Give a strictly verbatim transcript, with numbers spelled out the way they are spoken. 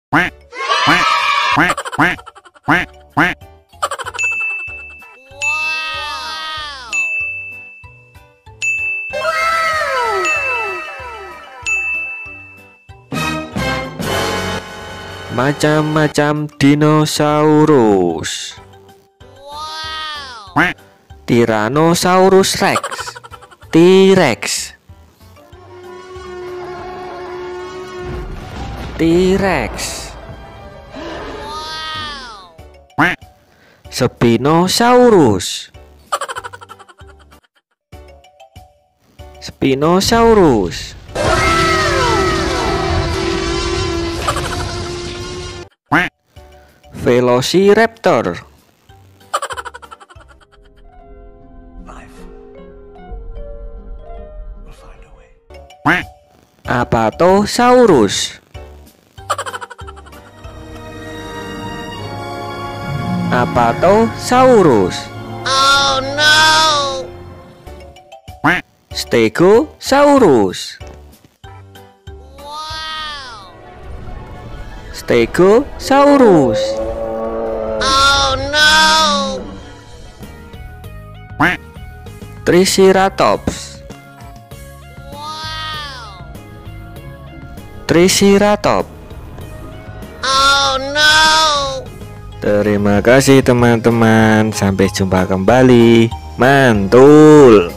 Macam-macam dinosaurus. Tyrannosaurus Rex, T-Rex, T-Rex, Spinosaurus, Spinosaurus, Velociraptor, Apatosaurus, Apatosaurus, Oh no! Stegosaurus, Wow! Stegosaurus, Oh no! Triceratops, Wow! Triceratops. Oh no! Terima kasih teman-teman, sampai jumpa kembali. Mantul.